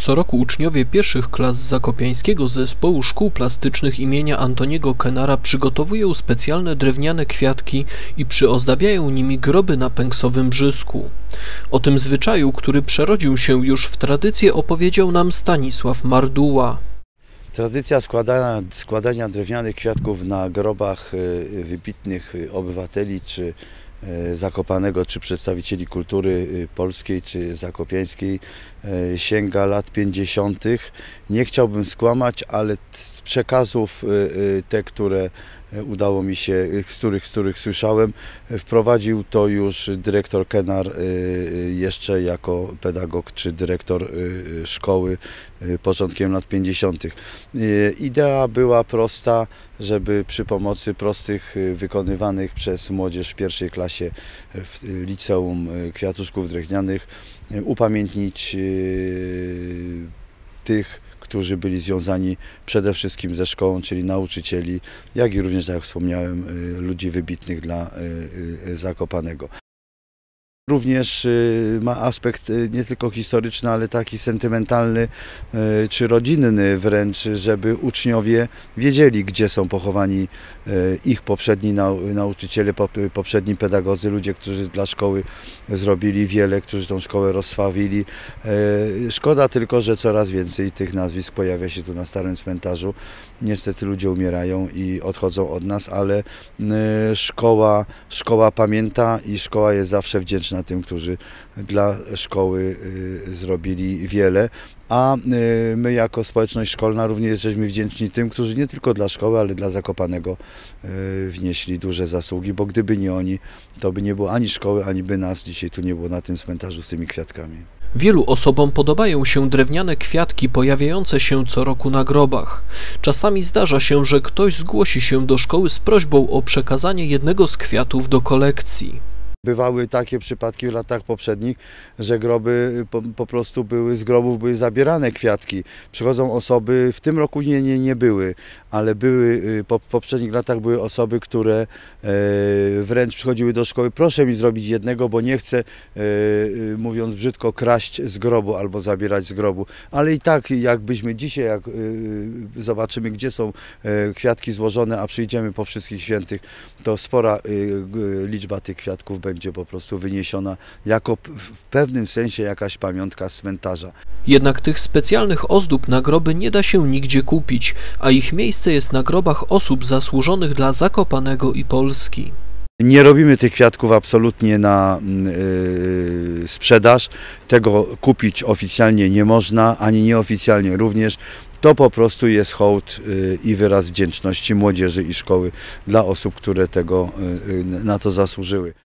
Co roku uczniowie pierwszych klas zakopiańskiego zespołu szkół plastycznych imienia Antoniego Kenara przygotowują specjalne drewniane kwiatki i przyozdabiają nimi groby na Pęksowym Brzysku. O tym zwyczaju, który przerodził się już w tradycję, opowiedział nam Stanisław Marduła. Tradycja składania drewnianych kwiatków na grobach wybitnych obywateli czy Zakopanego, czy przedstawicieli kultury polskiej, czy zakopiańskiej sięga lat 50. Nie chciałbym skłamać, ale z przekazów te, które udało mi się, z których słyszałem, wprowadził to już dyrektor Kenar jeszcze jako pedagog czy dyrektor szkoły początkiem lat 50. Idea była prosta, żeby przy pomocy prostych, wykonywanych przez młodzież w pierwszej klasie w liceum kwiatuszków drewnianych upamiętnić tych, którzy byli związani przede wszystkim ze szkołą, czyli nauczycieli, jak i również, tak jak wspomniałem, ludzi wybitnych dla Zakopanego. Również ma aspekt nie tylko historyczny, ale taki sentymentalny czy rodzinny wręcz, żeby uczniowie wiedzieli, gdzie są pochowani ich poprzedni nauczyciele, poprzedni pedagodzy, ludzie, którzy dla szkoły zrobili wiele, którzy tą szkołę rozsławili. Szkoda tylko, że coraz więcej tych nazwisk pojawia się tu na Starym Cmentarzu. Niestety ludzie umierają i odchodzą od nas, ale szkoła pamięta i szkoła jest zawsze wdzięczna tym, którzy dla szkoły zrobili wiele, a my jako społeczność szkolna również jesteśmy wdzięczni tym, którzy nie tylko dla szkoły, ale dla Zakopanego wnieśli duże zasługi, bo gdyby nie oni, to by nie było ani szkoły, ani by nas dzisiaj tu nie było na tym cmentarzu z tymi kwiatkami. Wielu osobom podobają się drewniane kwiatki pojawiające się co roku na grobach. Czasami zdarza się, że ktoś zgłosi się do szkoły z prośbą o przekazanie jednego z kwiatów do kolekcji. Bywały takie przypadki w latach poprzednich, że groby po prostu z grobów były zabierane kwiatki. Przychodzą osoby, w tym roku nie były, ale były, w poprzednich latach były osoby, które wręcz przychodziły do szkoły: proszę mi zrobić jednego, bo nie chcę, mówiąc brzydko, kraść z grobu albo zabierać z grobu. Ale i tak, jakbyśmy dzisiaj, jak zobaczymy, gdzie są kwiatki złożone, a przyjdziemy po Wszystkich Świętych, to spora liczba tych kwiatków będzie po prostu wyniesiona jako w pewnym sensie jakaś pamiątka z cmentarza. Jednak tych specjalnych ozdób na groby nie da się nigdzie kupić, a ich miejsce jest na grobach osób zasłużonych dla Zakopanego i Polski. Nie robimy tych kwiatków absolutnie na sprzedaż. Tego kupić oficjalnie nie można, ani nieoficjalnie również. To po prostu jest hołd i wyraz wdzięczności młodzieży i szkoły dla osób, które na to zasłużyły.